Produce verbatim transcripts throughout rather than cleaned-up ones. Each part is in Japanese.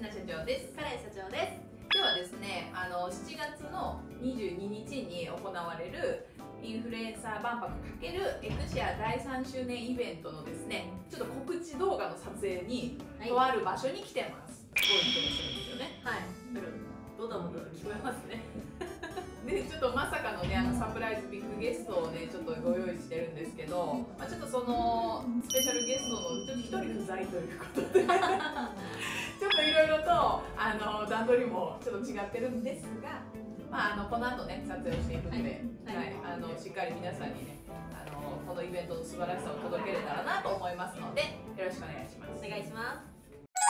な社長です。 カレン社長です。 今日はですね、あのしちがつのにじゅうににちに行われるインフルエンサー万博×エクシアだいさんしゅうねんイベントのですね、ちょっと告知動画の撮影に、はい、とある場所に来てます。すごい人がするんですよね。 はい。ドドドド聞こえますね。 でちょっとまさかのね、あのサプライズビッグゲストをねちょっとご用意してるんですけど、まあ、ちょっとそのスペシャルゲストのちょっとひとり不在ということでちょっといろいろとあの段取りもちょっと違ってるんですが、まあ、あのこの後ね撮影をしていくので、はいはい、あのしっかり皆さんにねあのこのイベントの素晴らしさを届けれたらなと思いますので、よろしくお願いします。 お願いします。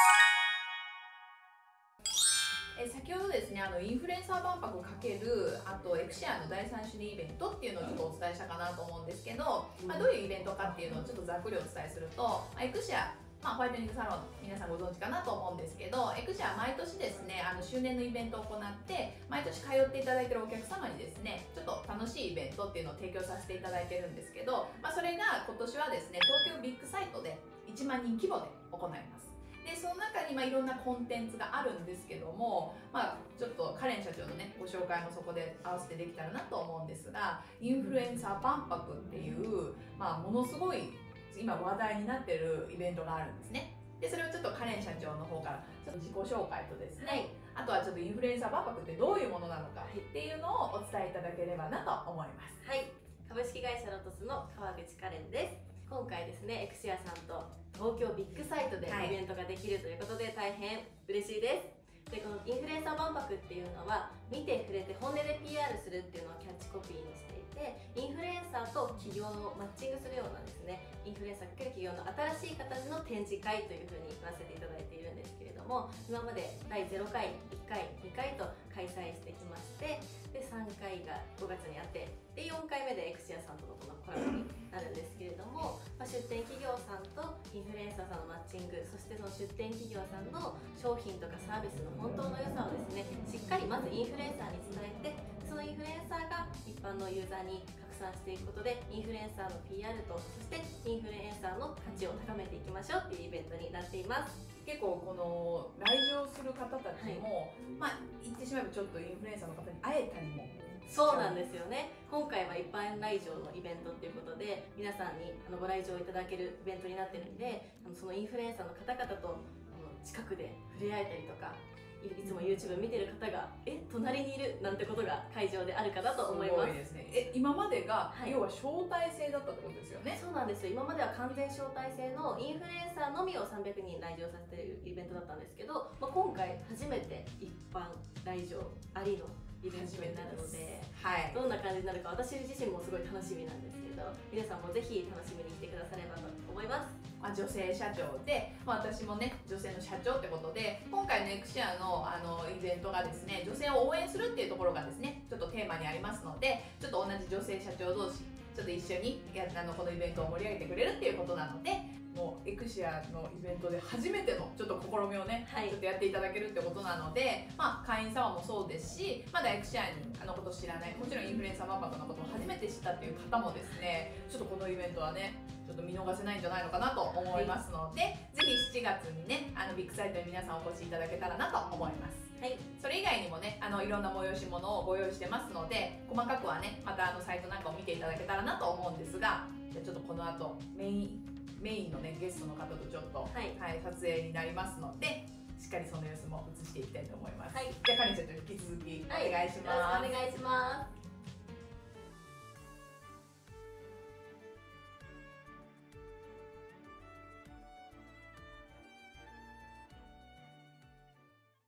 え先ほどですね、あのインフルエンサー万博×あとエクシアのだいさんしゅうねんイベントっていうのをちょっとお伝えしたかなと思うんですけど、まあ、どういうイベントかっていうのをちょっとざっくりお伝えすると、まあ、エクシア、まあ、ホワイトニングサロン皆さんご存知かなと思うんですけど、エクシアは毎年ですねあの周年のイベントを行って毎年通っていただいているお客様にですねちょっと楽しいイベントっていうのを提供させていただいてるんですけど、まあ、それが今年はですね東京ビッグサイトでいちまんにん規模で行います。でその中にまあいろんなコンテンツがあるんですけども、まあ、ちょっとカレン社長のねご紹介もそこで合わせてできたらなと思うんですが、インフルエンサー万博っていう、まあ、ものすごい今話題になってるイベントがあるんですね。でそれをちょっとカレン社長の方からちょっと自己紹介とですね、はい、あとはちょっとインフルエンサー万博ってどういうものなのかっていうのをお伝えいただければなと思います。 はい、株式会社ロトスの川口カレンです。今回ですねエクシアさんと東京ビッグサイトでイベントができるということで大変嬉しいです。でこのインフルエンサー万博っていうのは見て触れて本音で ピーアール するっていうのをキャッチコピーにしていて、インフルエンサーと企業をマッチングするようなですねインフルエンサー×企業の新しい形の展示会というふうに言わせていただいているんですけれども、今までだいゼロかい、いっかい、にかいと開催してきまして、でさんかいがごがつにあって、でよんかいめでエクシアさんとのこのコラボになるんですけれども、まあ、出店企業さんとインフルエンサーさんのマッチング、そしてその出店企業さんの商品とかサービスの本当の良さをですねしっかりまずインフルエンサーに伝えて、そのインフルエンサーが一般のユーザーに拡散していくことでインフルエンサーの ピーアール とそしてインフルエンサーの価値を高めていきましょうっていうイベントになっています。 結構この来場する方たちも、はい、まあ言ってしまえばちょっとインフルエンサーの方に会えたりもそうなんですよね。今回は一般来場のイベントっていうことで皆さんにあのご来場いただけるイベントになってるんで、あのそのインフルエンサーの方々とあの近くで触れ合えたりとか、いつも YouTube 見てる方がえ隣にいるなんてことが会場であるかなと思います。すごいですね。 え今までが、はい、要は招待制だったってことですよね。 そうなんですよ。今までは完全招待制のインフルエンサーのみをさんびゃくにん来場させているイベントだったんですけど、まあ、今回初めて一般来場ありのイベントになるので、はい、どんな感じになるか私自身もすごい楽しみなんですけど、皆さんもぜひ楽しみに来てくださればと思います。 まあ、女性社長で、まあ、私もね女性の社長ってことで、今回のエクシアのあのイベントがですね女性を応援するっていうところがですねちょっとテーマにありますので、ちょっと同じ女性社長同士ちょっと一緒にやあのこのイベントを盛り上げてくれるっていうことなので、もうエクシアのイベントで初めてのちょっと試みをね、はい、ちょっとやっていただけるってことなので、まあ、会員様もそうですし、まだエクシアにあのこと知らない、もちろんインフルエンサー万博のことを初めて知ったっていう方もですね、ちょっとこのイベントはねちょっと見逃せないんじゃないのかなと思いますので、はい、ぜひしちがつにねあのビッグサイトに皆さんお越しいただけたらなと思います。はい、それ以外にもねあのいろんな催し物をご用意してますので、細かくはねまたあのサイトなんかを見ていただけたらなと思うんですが、じゃあちょっとこの後メインメインのねゲストの方とちょっと、はいはい、撮影になりますので、しっかりその様子も映していきたいと思います。はい、じゃあカレン社長引き続きお願いします。 はい、よろしくお願いします。